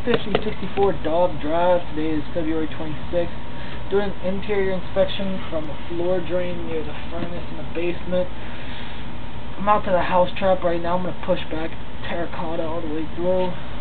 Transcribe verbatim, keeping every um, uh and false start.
fifty sixty-four Dog Drive. Today is February twenty-sixth. Doing an interior inspection from the floor drain near the furnace in the basement. I'm out to the house trap right now. I'm going to push back terracotta all the way through.